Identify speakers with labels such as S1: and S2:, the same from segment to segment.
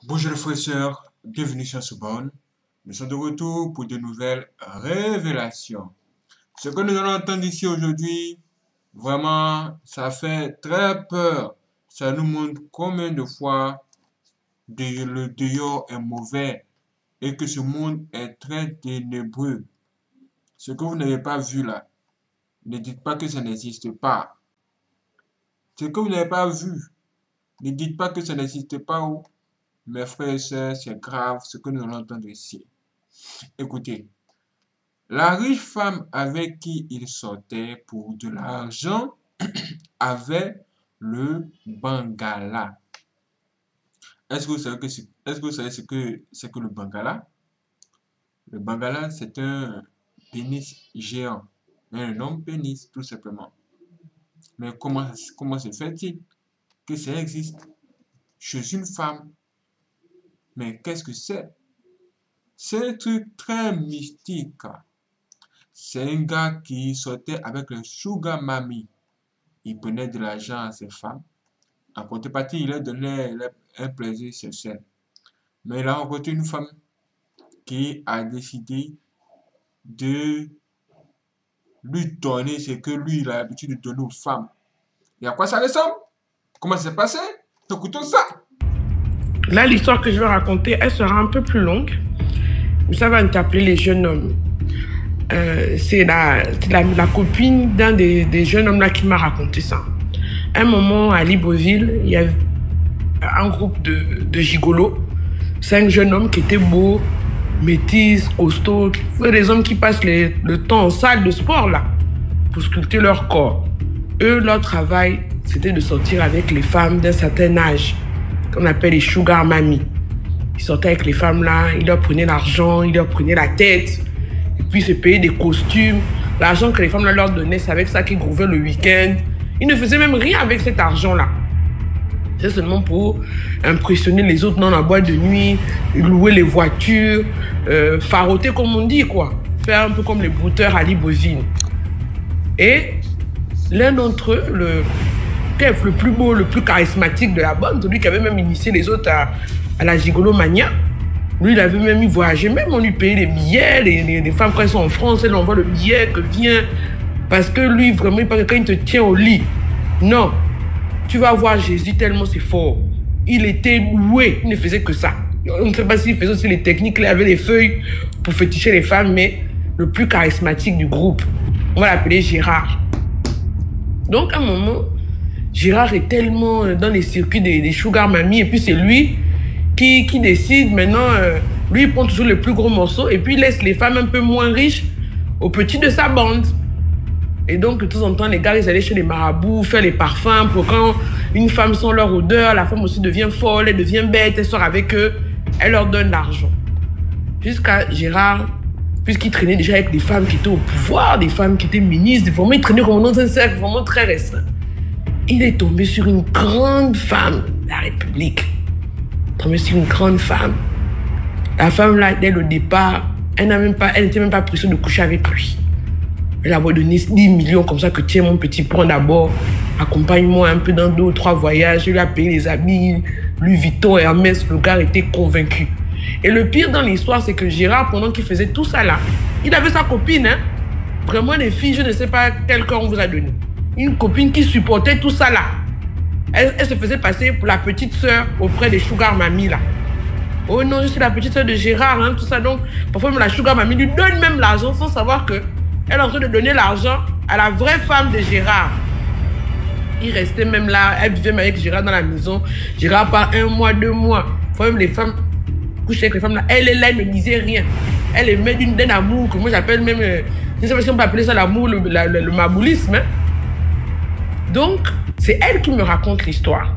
S1: Bonjour les frères et sœurs, bienvenue sur Soubonne. Nous sommes de retour pour de nouvelles révélations. Ce que nous allons entendre ici aujourd'hui, vraiment, ça fait très peur. Ça nous montre combien de fois le dehors est mauvais et que ce monde est très ténébreux. Ce que vous n'avez pas vu là, ne dites pas que ça n'existe pas. Ce que vous n'avez pas vu, ne dites pas que ça n'existe pas. Mes frères et sœurs, c'est grave ce que nous allons entendre ici. Écoutez, la riche femme avec qui il sortait pour de l'argent avait le Bangala. Est-ce que vous savez, ce que c'est que le Bangala? Le Bangala, c'est un pénis géant, un homme pénis, tout simplement. Mais comment se fait-il que ça existe chez une femme? Mais qu'est-ce que c'est? C'est un truc très mystique. C'est un gars qui sortait avec le sugar mami. Il prenait de l'argent à ses femmes. En contrepartie, il leur donnait un plaisir sexuel. Mais il a rencontré une femme qui a décidé de lui donner ce que lui, il a l'habitude de donner aux femmes. Et à quoi ça ressemble? Comment ça s'est passé? Écoutons ça.
S2: Là, l'histoire que je vais raconter, elle sera un peu plus longue, mais ça va interpeller les jeunes hommes. C'est la copine d'un des jeunes hommes là qui m'a raconté ça. À un moment, à Libreville, il y avait un groupe de gigolos, 5 jeunes hommes qui étaient beaux, métis, costauds, des hommes qui passent le temps en salle de sport là, pour sculpter leur corps. Eux, leur travail, c'était de sortir avec les femmes d'un certain âge, qu'on appelle les sugar mami. Ils sortaient avec les femmes là, ils leur prenaient l'argent, ils leur prenaient la tête, et puis ils se payaient des costumes. L'argent que les femmes là leur donnaient, c'est avec ça qu'ils grouvaient le week-end. Ils ne faisaient même rien avec cet argent là. C'est seulement pour impressionner les autres dans la boîte de nuit, louer les voitures, faroter comme on dit quoi. Faire un peu comme les brouteurs à Libreville. Et l'un d'entre eux, le plus beau, le plus charismatique de la bande, celui qui avait même initié les autres à la gigolomania. Lui, il avait même voyagé, même on lui payait les billets, les femmes quand elles sont en France, elles envoient le billet, que viens. Parce que lui, vraiment, il pense que quand il te tient au lit, non, tu vas voir Jésus tellement c'est fort. Il était loué, il ne faisait que ça. On ne sait pas s'il faisait aussi les techniques, il avait les feuilles pour féticher les femmes, mais le plus charismatique du groupe, on va l'appeler Gérard. Donc, à un moment, Gérard est tellement dans les circuits des sugar mami, et puis c'est lui qui décide maintenant, lui il prend toujours les plus gros morceaux, et puis il laisse les femmes un peu moins riches aux petits de sa bande. Et donc, de temps en temps, les gars, ils allaient chez les marabouts, faire les parfums, pour quand une femme sent leur odeur, la femme aussi devient folle, elle devient bête, elle sort avec eux, elle leur donne l'argent. Jusqu'à Gérard, puisqu'il traînait déjà avec des femmes qui étaient au pouvoir, des femmes qui étaient ministres, vraiment, il traînait vraiment dans un cercle vraiment très restreint. Il est tombé sur une grande femme de la République. Tombé sur une grande femme. La femme là, dès le départ, elle n'était même pas pressée de coucher avec lui. Elle a donné 10 millions comme ça que tiens mon petit, prends d'abord, accompagne-moi un peu dans 2 ou 3 voyages. Je lui ai payé les habits, Louis Vuitton, Hermès, le gars était convaincu. Et le pire dans l'histoire, c'est que Gérard, pendant qu'il faisait tout ça là, il avait sa copine, hein. Vraiment les filles, je ne sais pas quel corps on vous a donné. Une copine qui supportait tout ça là. Elle se faisait passer pour la petite sœur auprès des sugar mami là. Oh non, je suis la petite sœur de Gérard, hein, tout ça. Donc, parfois même la sugar mami lui donne même l'argent sans savoir que elle est en train de donner l'argent à la vraie femme de Gérard. Il restait même là, elle vivait même avec Gérard dans la maison. Gérard part 1 mois, 2 mois. Parfois même les femmes couchaient avec les femmes là. Elle est là, elle ne disait rien. Elle aimait d'un amour que moi j'appelle même, je ne sais pas si on peut appeler ça l'amour, le maboulisme. Hein. Donc, c'est elle qui me raconte l'histoire.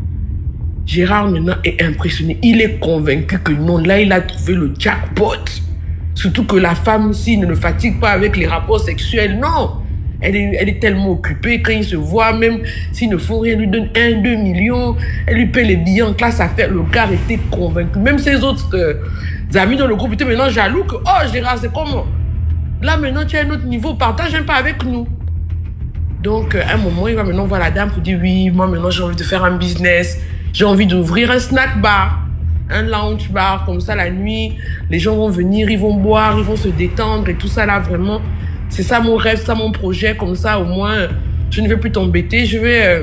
S2: Gérard maintenant est impressionné. Il est convaincu que non, là il a trouvé le jackpot. Surtout que la femme, s'il ne le fatigue pas avec les rapports sexuels, non. Elle est tellement occupée, quand il se voit, même s'ils ne font rien, elle lui donne 1-2 millions, elle lui paie les billets en classe à faire. Le gars était convaincu. Même ses autres amis dans le groupe étaient maintenant jaloux que, oh Gérard, c'est comment? Là maintenant tu as un autre niveau, partage un peu avec nous. Donc à un moment, il va maintenant voir la dame pour dire, oui, moi maintenant j'ai envie de faire un business, j'ai envie d'ouvrir un snack bar. un lounge bar comme ça la nuit. Les gens vont venir, ils vont boire, ils vont se détendre et tout ça là, vraiment. C'est ça mon rêve, ça mon projet. Comme ça, au moins, je ne vais plus t'embêter. Je vais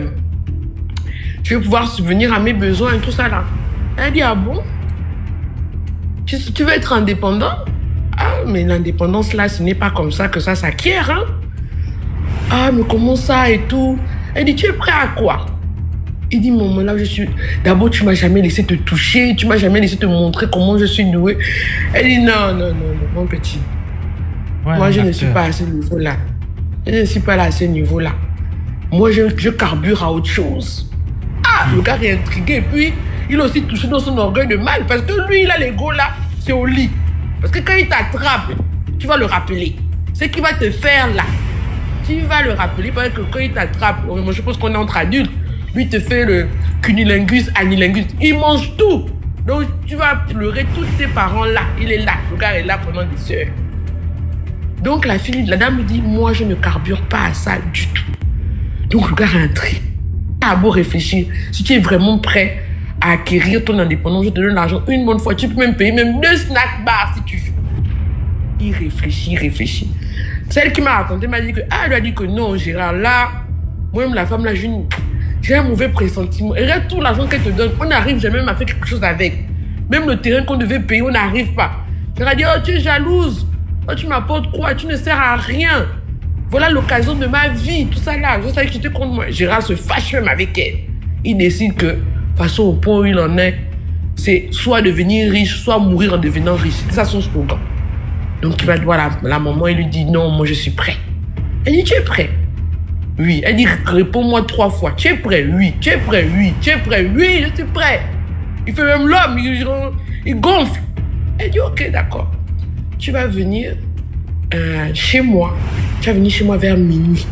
S2: pouvoir subvenir à mes besoins et tout ça là. Elle dit, ah bon? Tu veux être indépendant? Ah, mais l'indépendance là, ce n'est pas comme ça que ça s'acquiert, hein? Ah, mais comment ça et tout? Elle dit, tu es prêt à quoi? Il dit, maman, là, je suis... D'abord, tu m'as jamais laissé te toucher, tu m'as jamais laissé te montrer comment je suis douée. Elle dit, non, mon petit. Ouais, moi, je ne suis pas à ce niveau-là. Je ne suis pas là à ce niveau-là. Moi, je carbure à autre chose. Ah, le gars est intrigué. Et puis, il a aussi touché dans son orgueil de mal. Parce que lui, il a l'ego là, c'est au lit. Parce que quand il t'attrape, tu vas le rappeler. Ce qu'il va te faire là, tu vas le rappeler. Parce que quand il t'attrape, moi, je pense qu'on est entre adultes. Lui, te fait le cunilingus, anilingus. Il mange tout. Donc, tu vas pleurer tous tes parents là. Il est là. Le gars est là pendant des heures. Donc, la dame me dit, moi, je ne carbure pas à ça du tout. Donc, le gars a intrigué. Tu as beau réfléchir. Si tu es vraiment prêt à acquérir ton indépendance, je te donne l'argent une bonne fois. Tu peux même payer même 2 snack bars si tu veux. Il réfléchit. Celle qui m'a raconté m'a dit que, elle lui a dit que non, Gérard, là, moi-même, la femme là, j'ai un mauvais pressentiment. Et regarde tout l'argent qu'elle te donne. On n'arrive jamais à faire quelque chose avec. Même le terrain qu'on devait payer, on n'arrive pas. Elle a dit, oh, tu es jalouse. Oh, tu m'apportes quoi? Tu ne sers à rien. Voilà l'occasion de ma vie. Tout ça là. Je savais que j'étais contre moi. Gérard se fâche même avec elle. Il décide que, de toute façon, au point où il en est, c'est soit devenir riche, soit mourir en devenant riche. C'est ça son slogan. Donc il va voir la maman et lui dit, non, moi je suis prêt. Elle dit, tu es prêt? Oui. Elle dit, réponds-moi 3 fois. Tu es prêt? Oui. Tu es prêt? Oui. Tu es prêt? Oui, je suis prêt. Il fait même l'homme, il gonfle. Elle dit, ok, d'accord. Tu vas venir chez moi. Tu vas venir chez moi vers minuit.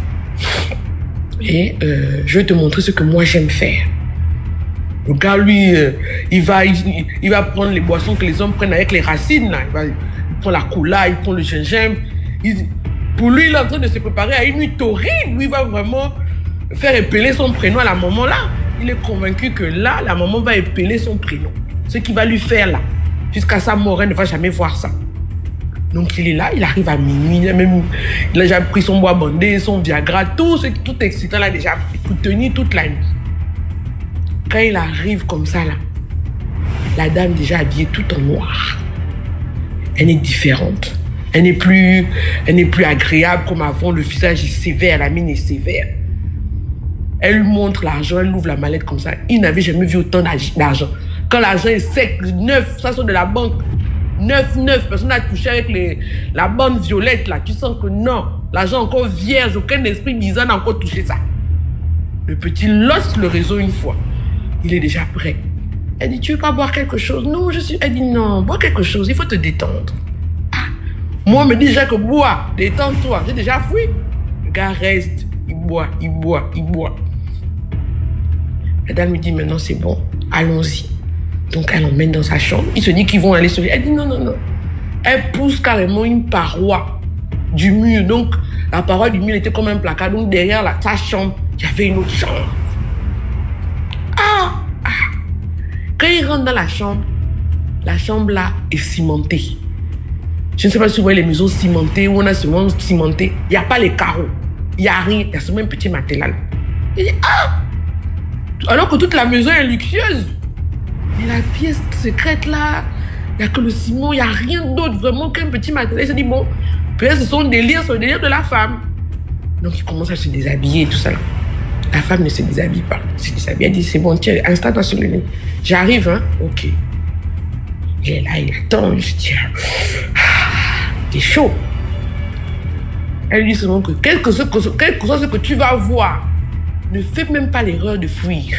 S2: Et je vais te montrer ce que moi j'aime faire. Le gars, lui, il va prendre les boissons que les hommes prennent avec les racines. Là. Il prend la cola, il prend le gingembre. Pour lui, il est en train de se préparer à une nuit torride. Lui, il va vraiment faire épeler son prénom à la maman là. Il est convaincu que là, la maman va épeler son prénom. Ce qu'il va lui faire là. Jusqu'à sa mort, elle ne va jamais voir ça. Donc il est là, il arrive à minuit. Il a déjà pris son bois bandé, son Viagra, tout excitant là déjà tenu toute la nuit. Quand il arrive comme ça là, la dame déjà habillée tout en noir. Elle est différente. Elle n'est plus agréable comme avant. Le visage est sévère, la mine est sévère. Elle lui montre l'argent, elle ouvre la mallette comme ça. Il n'avait jamais vu autant d'argent. Quand l'argent est sec, neuf, ça sort de la banque. Neuf, personne n'a touché avec la bande violette là. Tu sens que non, l'argent encore vierge, aucun esprit bizarre n'a encore touché ça. Le petit lance le réseau une fois. Il est déjà prêt. Elle dit, tu veux pas boire quelque chose? Non, Elle dit, non, bois quelque chose, il faut te détendre. Ah. Moi, on me dit déjà que bois, détends-toi. J'ai déjà fui. Le gars reste, il boit. La dame lui dit, maintenant c'est bon, allons-y. Donc elle l'emmène dans sa chambre. Il se dit qu'ils vont aller se... Elle dit, non. Elle pousse carrément une paroi du mur. Donc la paroi du mur était comme un placard. Donc derrière sa chambre, il y avait une autre chambre. Quand il rentre dans la chambre là est cimentée. Je ne sais pas si vous voyez les maisons cimentées où on a seulement cimenté. Il n'y a pas les carreaux. Il n'y a rien. Il y a seulement un petit matelas. Il dit, alors que toute la maison est luxueuse. Et la pièce secrète là, il n'y a que le ciment, il n'y a rien d'autre vraiment qu'un petit matelas. Il se dit, bon, peut-être c'est son délire de la femme. Donc il commence à se déshabiller et tout ça là. La femme ne se déshabille pas. Elle dit, c'est bon, tiens, installe-toi sur le lit. J'arrive, hein? Ok. Il est là, il attend. Je dis, t'es chaud. Elle lui dit seulement que quel que soit ce que tu vas voir, ne fais même pas l'erreur de fuir.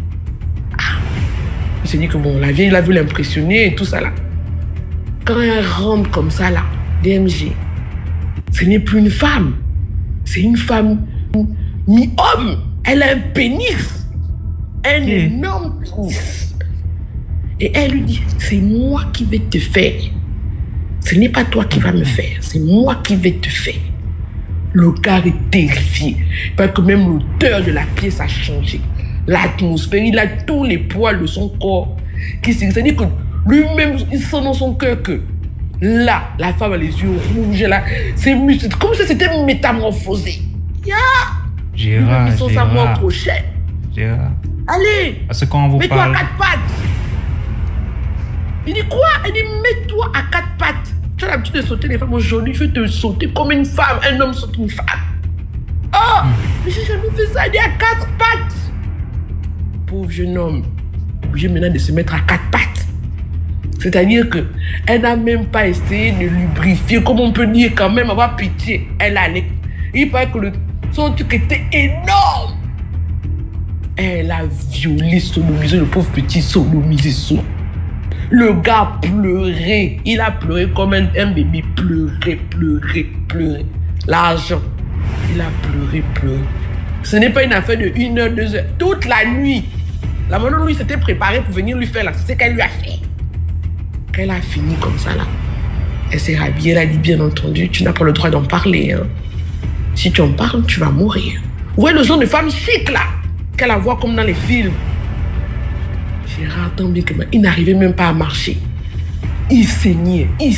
S2: Il s'est dit que bon, la vieille, il a vu l'impressionner et tout ça là. Quand elle rentre comme ça là, DMG, ce n'est plus une femme. C'est une femme mi-homme. Elle a un pénis. Un énorme pénis. Et elle lui dit, c'est moi qui vais te faire. Ce n'est pas toi qui vas me faire. C'est moi qui vais te faire. Le gars est terrifié. Parce que même l'odeur de la pièce a changé. L'atmosphère, il a tous les poils de son corps C'est-à-dire que lui-même, il sent dans son cœur que là, la femme a les yeux rouges, là, c'est comme si c'était métamorphosé.
S3: Gérard,
S2: ils sont sa mort prochaine.
S3: Gérard.
S2: Allez,
S3: parce que quand on vous
S2: mets-toi
S3: parle...
S2: à 4 pattes. Il dit quoi? Il dit mets-toi à 4 pattes. Tu as l'habitude de sauter les femmes. Aujourd'hui, je vais te sauter comme une femme. Un homme saute une femme. Oh, mais j'ai jamais fait ça. Il dit à 4 pattes. Pauvre jeune homme, obligé maintenant de se mettre à 4 pattes. C'est-à-dire qu'elle n'a même pas essayé de lubrifier, comme on peut dire quand même, avoir pitié. Elle allait. Il paraît que son truc était énorme. Elle a violé, sodomisé, le pauvre petit sodomisé sourd. Le gars pleurait. Il a pleuré comme un bébé. Pleurer. L'argent. Il a pleuré. Ce n'est pas une affaire de 1 heure, 2 heures. Toute la nuit. La maman, lui, s'était préparée pour venir lui faire là. C'est ce qu'elle lui a fait. Quand elle a fini comme ça, là, elle s'est rhabillée. Elle a dit, bien entendu, tu n'as pas le droit d'en parler. Hein. Si tu en parles, tu vas mourir. Vous voyez le genre de femme chic, là, qu'elle la voit comme dans les films. Gérard, tant bien que mal, il n'arrivait même pas à marcher. Il saignait. Il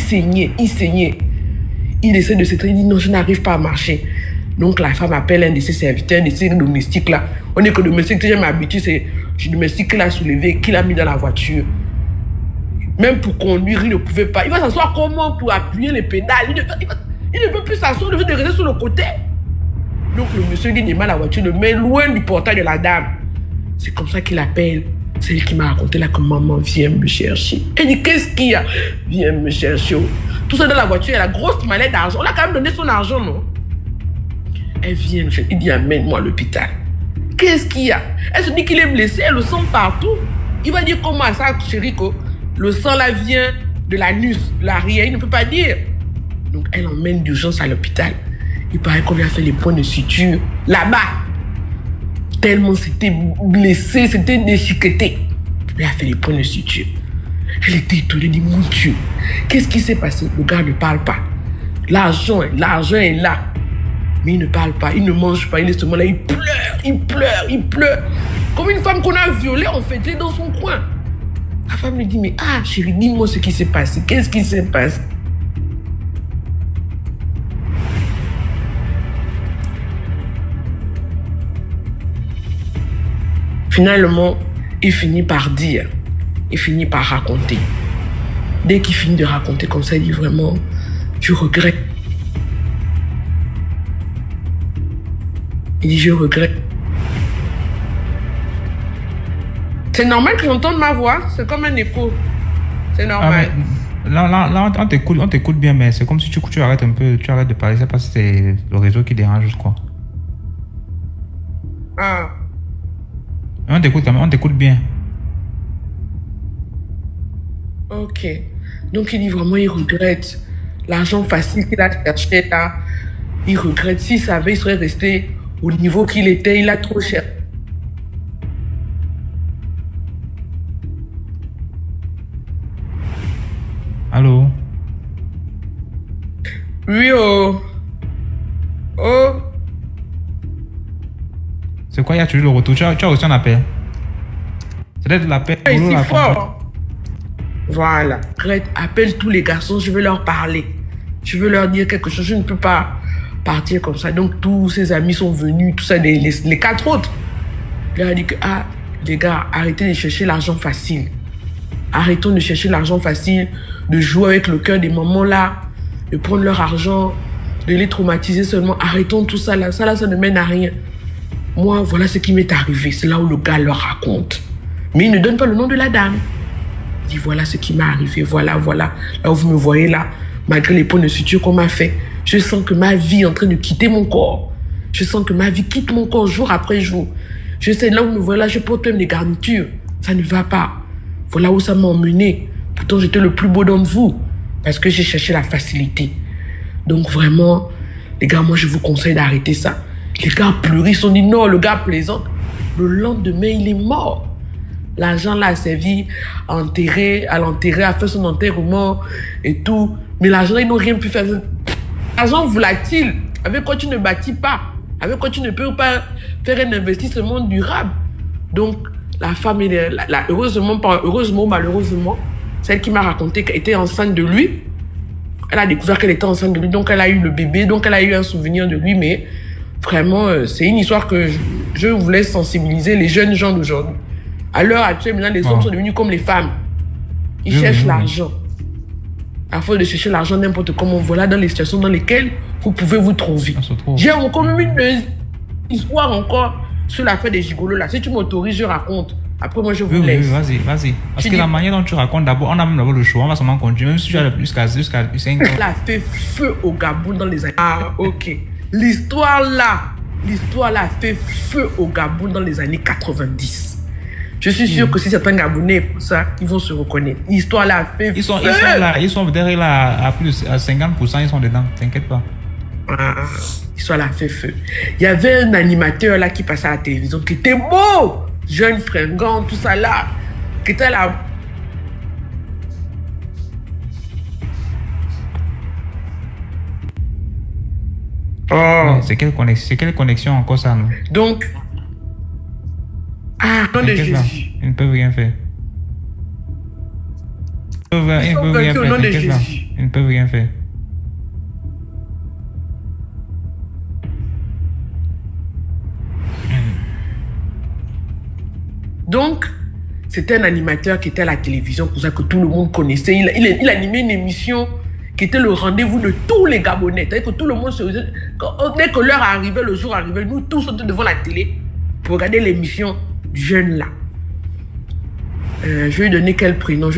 S2: essaie de s'éteindre, il dit, non, je n'arrive pas à marcher. Donc la femme appelle un de ses serviteurs, un de ses domestiques, là. On est que domestique, déjà m'habitue, c'est le domestique qui l'a soulevé, qui l'a mis dans la voiture. Même pour conduire, il ne pouvait pas. Il va s'asseoir comment pour appuyer les pédales? Il ne peut plus s'asseoir, il veut rester sur le côté. Donc le monsieur dit, démarre la voiture, le met loin du portail de la dame. C'est comme ça qu'il appelle. C'est elle qui m'a raconté là que maman vient me chercher. Elle dit, qu'est-ce qu'il y a? Viens me chercher. Tout ça dans la voiture, elle a la grosse mallette d'argent. On a quand même donné son argent, non? Elle vient me chercher. Il dit, amène-moi à l'hôpital. Qu'est-ce qu'il y a? Elle se dit qu'il est blessé, elle le sent partout. Il va dire comment ça, chérie, que le sang là vient de l'anus, de l'arrière. Il ne peut pas dire. Donc elle emmène d'urgence à l'hôpital. Il paraît qu'on lui a fait les points de suture là-bas. Tellement c'était blessé, c'était déchiqueté. Il lui a fait les points de suture. Elle était étonnée, elle dit, mon Dieu, qu'est-ce qui s'est passé? Le gars ne parle pas. L'argent est là. Mais il ne parle pas, il ne mange pas, il est seulement là, il pleure. Comme une femme qu'on a violée, en fait, elle est dans son coin. La femme lui dit, mais chérie, dis-moi ce qui s'est passé. Qu'est-ce qui s'est passé? Finalement, il finit par dire, il finit par raconter. Dès qu'il finit de raconter comme ça, il dit vraiment, je regrette. Il dit, je regrette. C'est normal que j'entende ma voix, c'est comme un écho. C'est normal.
S3: Là, on t'écoute bien, mais c'est comme si tu arrêtes un peu, tu arrêtes de parler, c'est parce que c'est le réseau qui dérange, je crois. On t'écoute quand même, on t'écoute bien.
S2: Ok. Donc il dit vraiment, il regrette l'argent facile qu'il a cherché là. Il regrette. S'il savait, il serait resté au niveau qu'il était. Il a trop cher.
S3: Allô?
S2: Oui, oh.
S3: C'est quoi, il y a toujours le retour? Tu as reçu un appel? C'est peut-être l'appel.
S2: C'est fort. Voilà. Appelle tous les garçons, je veux leur parler. Je veux leur dire quelque chose. Je ne peux pas partir comme ça. Donc tous ses amis sont venus, tout ça, les 4 autres. Il leur a dit que, les gars, arrêtez de chercher l'argent facile. Arrêtons de chercher l'argent facile, de jouer avec le cœur des mamans là, de prendre leur argent, de les traumatiser seulement. Arrêtons tout ça là. Ça ne mène à rien. Moi, voilà ce qui m'est arrivé. C'est là où le gars leur raconte. Mais il ne donne pas le nom de la dame. Il dit, voilà ce qui m'est arrivé. Voilà. Là où vous me voyez là, malgré les points de suture qu'on m'a fait, je sens que ma vie est en train de quitter mon corps. Je sens que ma vie quitte mon corps jour après jour. Je sais, là où vous me voyez là, je porte même des garnitures. Ça ne va pas. Voilà où ça m'a emmené. Pourtant, j'étais le plus beau d'entre vous. Parce que j'ai cherché la facilité. Donc vraiment, les gars, moi, je vous conseille d'arrêter ça. Les gars pleurent, ils se sont dit non, le gars plaisante. Le lendemain, il est mort. L'argent là a servi à l'enterrer, à faire son enterrement et tout. Mais l'argent, ils n'ont rien pu faire. L'argent volatile, avec quoi tu ne bâtis pas, avec quoi tu ne peux pas faire un investissement durable. Donc, la femme, heureusement, pas heureusement, malheureusement, celle qui m'a raconté qu'elle était enceinte de lui, elle a découvert qu'elle était enceinte de lui, donc elle a eu le bébé, donc elle a eu un souvenir de lui, mais vraiment, c'est une histoire que je voulais sensibiliser les jeunes gens d'aujourd'hui. À l'heure actuelle, maintenant, les hommes sont devenus comme les femmes. Ils cherchent l'argent. À force de chercher l'argent n'importe comment, voilà dans les situations dans lesquelles vous pouvez vous trouver. J'ai encore même une histoire encore sur l'affaire des gigolos là. Si tu m'autorises, je raconte. Après, moi, je vous laisse.
S3: Oui, vas-y. Parce que la manière dont tu racontes, d'abord, on a même d'abord le choix. On va seulement continuer. Même si tu as jusqu'à 5 ans.
S2: Elle a fait feu au Gabon dans les années... Ah, ok. L'histoire là a fait feu au Gabon dans les années 90. Je suis sûr que si certains Gabonais pour ça, ils vont se reconnaître. L'histoire là a fait feu.
S3: Ils sont derrière là, à plus à 50%, ils sont dedans. T'inquiète pas.
S2: L'histoire là a fait feu. Il y avait un animateur là qui passait à la télévision qui était beau, jeune, fringant, tout ça là, qui était là.
S3: C'est quelle connexion encore ça, non?
S2: Donc, nom de Jésus.
S3: Ils ne peuvent rien faire. Ils ne peuvent rien faire.
S2: Donc, c'était un animateur qui était à la télévision, pour ça que tout le monde connaissait. Il animait une émission qui était le rendez-vous de tous les Gabonais. C'est-à-dire que tout le monde se... Dès que l'heure arrivait, le jour arrivait, nous tous on était devant la télé pour regarder l'émission du jeune là. Je vais lui donner quel prénom?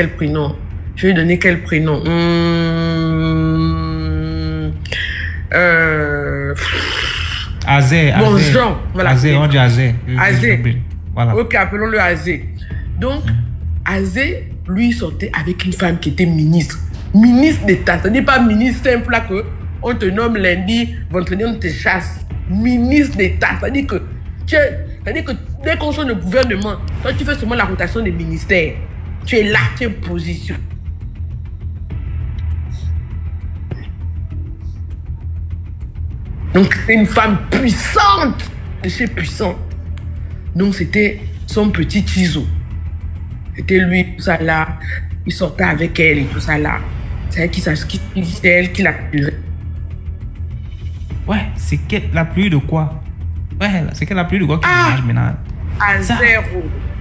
S3: Azé.
S2: Bon, Jean. Voilà.
S3: Azé, on dit Azé.
S2: Voilà. Ok, appelons-le Azé. Donc, Azé, lui, sortait avec une femme qui était ministre. Ministre d'État. C'est-à-dire pas ministre simple là que on te nomme lundi, vendredi on te chasse. Ministre d'État. C'est-à-dire que dès qu'on change de gouvernement, toi tu fais seulement la rotation des ministères. Tu es là, tu es en position. Donc c'est une femme puissante, de chez puissant. Donc c'était son petit Tizo. C'était lui, tout ça là. Il sortait avec elle et tout ça là. C'est elle qui l'a tué.
S3: Ouais, c'est la pluie de quoi? Ouais, c'est la pluie de quoi qui marche maintenant?
S2: À zéro.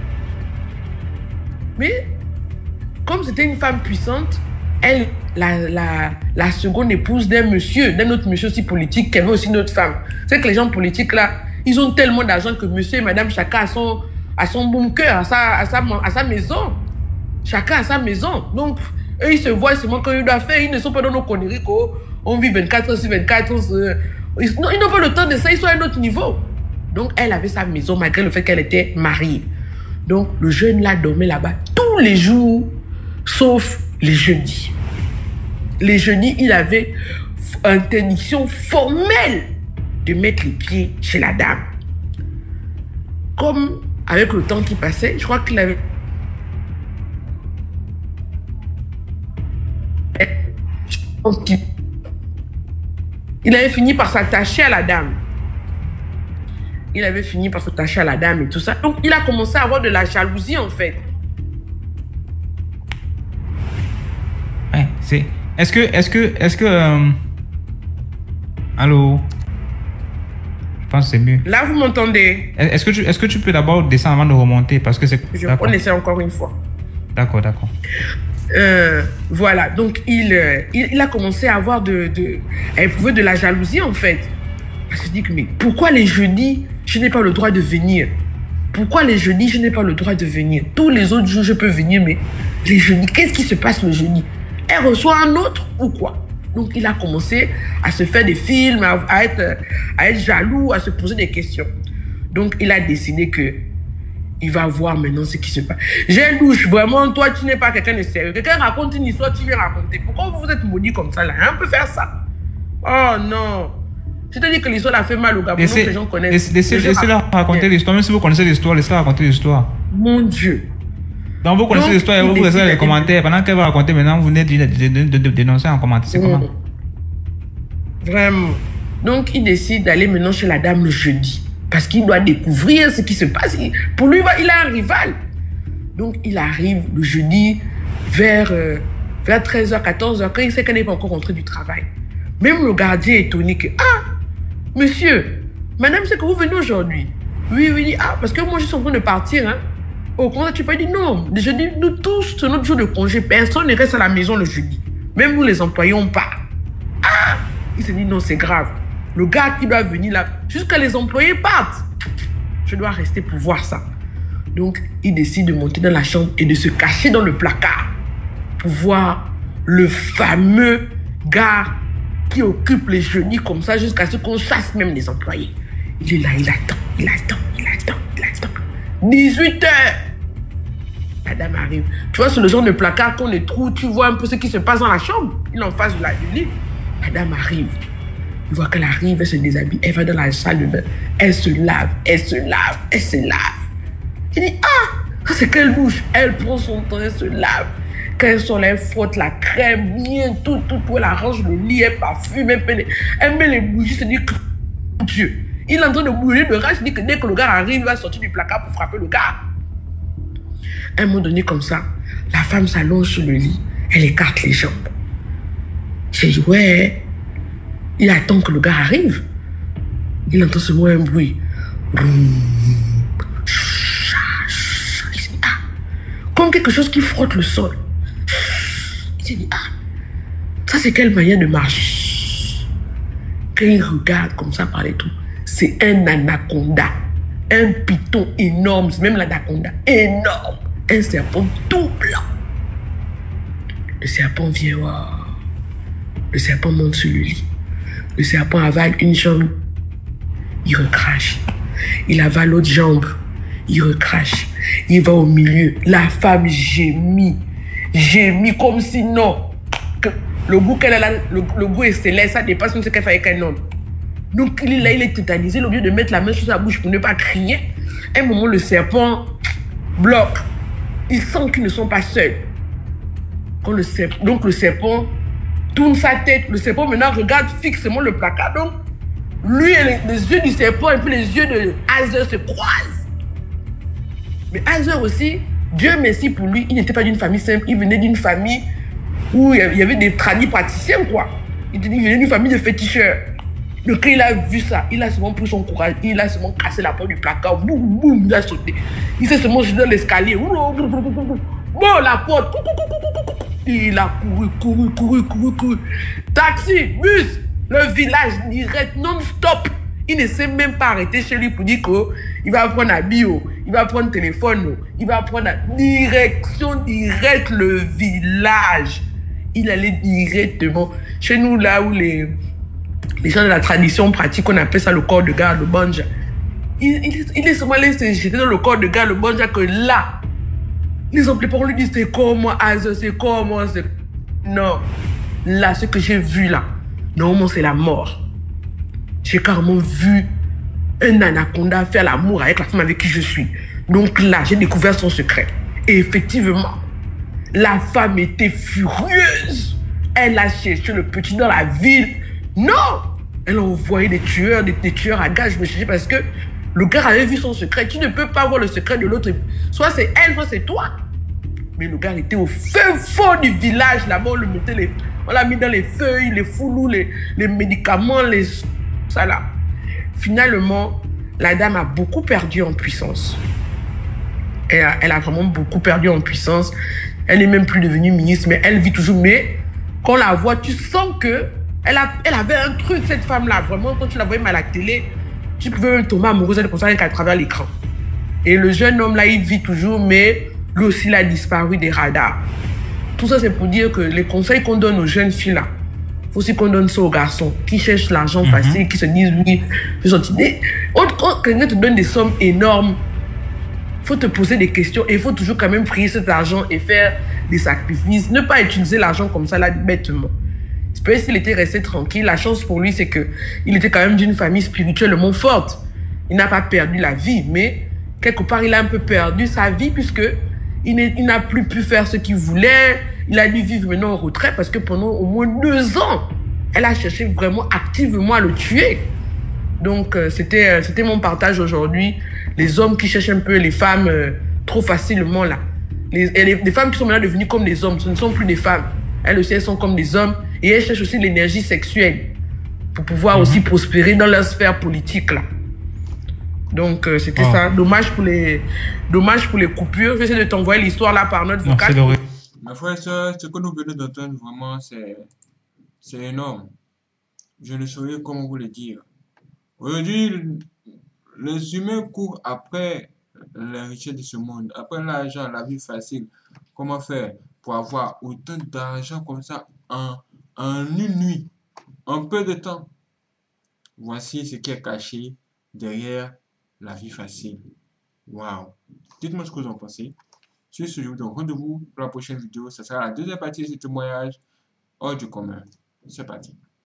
S2: Mais, comme c'était une femme puissante, elle, la seconde épouse d'un autre monsieur aussi politique, qui avait aussi une autre femme. C'est que les gens politiques là, ils ont tellement d'argent que monsieur et madame, chacun a son bunker, à sa maison. Chacun a sa maison. Donc, eux, ils se voient seulement quand ils doivent faire. Ils ne sont pas dans nos conneries qu'on vit 24 heures sur 24 heures. Ils n'ont pas le temps de ça, ils sont à un autre niveau. Donc, elle avait sa maison malgré le fait qu'elle était mariée. Donc, le jeune là dormait là-bas tous les jours, sauf les jeudis. Les jeudis, il avait interdiction formelle de mettre les pieds chez la dame. Comme avec le temps qui passait, je crois qu'il avait... Il avait fini par s'attacher à la dame. Il avait fini par s'attacher à la dame et tout ça. Donc, il a commencé à avoir de la jalousie, en fait.
S3: Ouais, c'est... Est-ce que... Allô? Je pense que c'est mieux.
S2: Là, vous m'entendez?
S3: Est-ce que tu peux d'abord descendre avant de remonter? Parce que c'est...
S2: On essaie encore une fois.
S3: D'accord.
S2: Voilà, donc il a commencé à avoir à éprouver de la jalousie en fait. Elle se dit que mais pourquoi les jeudis je n'ai pas le droit de venir? Pourquoi les jeudis je n'ai pas le droit de venir? Tous les autres jours je peux venir, mais les jeudis, qu'est-ce qui se passe le jeudi? Elle reçoit un autre ou quoi? Donc il a commencé à se faire des films, à être jaloux, à se poser des questions. Donc il a décidé que il va voir maintenant ce qui se passe. J'ai louche, vraiment, toi, tu n'es pas quelqu'un de sérieux. Quelqu'un raconte une histoire, tu viens raconter. Pourquoi vous êtes maudit comme ça, là? On peut faire ça. Oh non. Je te dis que l'histoire a fait mal au Gabon, donc les gens connaissent.
S3: Laissez-leur raconter l'histoire. Même si vous connaissez l'histoire, laissez-leur raconter l'histoire.
S2: Mon Dieu.
S3: Donc vous connaissez l'histoire et vous laissez les commentaires. Pendant qu'elle va raconter, maintenant, vous venez de dénoncer en commentaire. C'est comment?
S2: Vraiment. Donc, il décide d'aller maintenant chez la dame le jeudi. Parce qu'il doit découvrir ce qui se passe. Pour lui, il a un rival. Donc, il arrive le jeudi vers 13h, 14h, quand il sait qu'elle n'est pas encore rentrée du travail. Même le gardien est étonné que, ah, monsieur, madame, c'est que vous venez aujourd'hui. Oui, oui, ah, parce que moi, je suis en train de partir. Hein. Oh, comment tu peux dire non? Le jeudi, nous tous, c'est notre jour de congé. Personne ne reste à la maison le jeudi. Même nous, les employés, on part. Ah! Il s'est dit non, c'est grave. Le gars qui doit venir là, jusqu'à les employés partent. Je dois rester pour voir ça. Donc, il décide de monter dans la chambre et de se cacher dans le placard pour voir le fameux gars qui occupe les jeudis comme ça jusqu'à ce qu'on chasse même les employés. Il est là, il attend. 18h. Madame arrive. Tu vois, sur le genre de placard qu'on les trouve, tu vois un peu ce qui se passe dans la chambre. Il est en face de la lit. Madame arrive. Il voit qu'elle arrive, elle se déshabille, elle va dans la salle de bain. Elle se lave. Il dit, ah, ça c'est quelle bouche. Elle prend son temps, elle se lave. Quand elle sort, elle frotte la crème, bien, tout, elle arrange le lit, elle parfume, elle met les bougies, se dit, Dieu. Il est en train de brûler de rage, il dit que dès que le gars arrive, il va sortir du placard pour frapper le gars. À un moment donné, comme ça, la femme s'allonge sur le lit, elle écarte les jambes. J'ai dit, ouais, il attend que le gars arrive. Il entend seulement un bruit. Il s'est dit, ah, comme quelque chose qui frotte le sol. Il s'est dit, ah, ça c'est quelle manière de marcher. Quand il regarde comme ça par les trous, c'est un anaconda, un python énorme, c'est même l'anaconda, énorme, un serpent tout blanc. Le serpent vient voir. Le serpent monte sur le lit. Le serpent avale une jambe, il recrache. Il avale l'autre jambe, il recrache. Il va au milieu. La femme gémit comme si non. Que le goût qu'elle a, le goût est céleste, ça dépasse ce qu'elle fait avec un homme. Donc il est là, il est tétanisé. Au lieu de mettre la main sur sa bouche pour ne pas crier, à un moment le serpent bloque. Il sent qu'ils ne sont pas seuls. Donc le serpent tourne sa tête. Le serpent maintenant regarde fixement le placard. Donc lui et les yeux du serpent et puis les yeux de Hazer se croisent. Mais Hazer aussi, Dieu merci pour lui, il n'était pas d'une famille simple. Il venait d'une famille où il y avait des tradis praticiens, quoi. Il venait d'une famille de féticheurs. Donc quand il a vu ça, il a seulement pris son courage, il a seulement cassé la porte du placard, boum, boum, il a sauté. Il s'est seulement jeté dans l'escalier. Bon, la porte. Il a couru. Taxi, bus, le village direct, non-stop. Il ne s'est même pas arrêté chez lui pour dire qu'il va prendre un bio, il va prendre téléphone, il va prendre direction directe le village. Il allait directement chez nous là où les gens de la tradition pratiquent, on appelle ça le corps de garde, le banja. Il est seulement allé se jeter dans le corps de garde, le banja, que là, les employés lui disent c'est comment, c'est comment, c'est... Non, là, ce que j'ai vu là, normalement c'est la mort. J'ai carrément vu un anaconda faire l'amour avec la femme avec qui je suis. Donc là, j'ai découvert son secret. Et effectivement, la femme était furieuse. Elle a cherché le petit dans la ville. Non! Elle a envoyé des tueurs à gages me chercher parce que le gars avait vu son secret. Tu ne peux pas voir le secret de l'autre. Soit c'est elle, soit c'est toi. Mais le gars était au feu fond du village. Là-bas, on l'a mis dans les feuilles, les foulous, les médicaments, ça là. Finalement, la dame a beaucoup perdu en puissance. Elle a vraiment beaucoup perdu en puissance. Elle n'est même plus devenue ministre, mais elle vit toujours. Mais quand on la voit, tu sens que elle avait un truc, cette femme-là. Vraiment, quand tu la voyais à la télé, tu pouvais même tomber amoureuse d'elle comme ça à travers l'écran. Et le jeune homme là, il vit toujours, mais lui aussi, il a disparu des radars. Tout ça, c'est pour dire que les conseils qu'on donne aux jeunes filles là, il faut aussi qu'on donne ça aux garçons qui cherchent l'argent facile, qui se disent oui, je suis idée. Quand quelqu'un te donne des sommes énormes, il faut te poser des questions et il faut toujours quand même prier cet argent et faire des sacrifices. Ne pas utiliser l'argent comme ça là bêtement. Peut-être s'il était resté tranquille, la chance pour lui, c'est qu'il était quand même d'une famille spirituellement forte. Il n'a pas perdu la vie, mais quelque part, il a un peu perdu sa vie puisqu'il n'a plus pu faire ce qu'il voulait. Il a dû vivre maintenant en retrait parce que pendant au moins 2 ans, elle a cherché vraiment activement à le tuer. Donc, c'était mon partage aujourd'hui. Les hommes qui cherchent un peu les femmes trop facilement, là. Les femmes qui sont maintenant devenues comme les hommes, ce ne sont plus des femmes. Elles aussi, elles sont comme des hommes. Et elles cherchent aussi l'énergie sexuelle pour pouvoir aussi prospérer dans leur sphère politique, là. Donc, c'était ça. Dommage pour les coupures. J'essaie de t'envoyer l'histoire là par notre vocal.
S1: Mes frères et sœurs, ce que nous venons d'entendre, vraiment, c'est énorme. Je ne saurais comment vous le dire. Aujourd'hui, les humains courent après les richesses de ce monde, après l'argent, la vie facile. Comment faire pour avoir autant d'argent comme ça en une nuit, en peu de temps? Voici ce qui est caché derrière la vie facile. Waouh! Dites-moi ce que vous en pensez. Sur ce, je vous donne rendez-vous pour la prochaine vidéo. Ce sera la deuxième partie de ce témoignage hors du commun. C'est parti.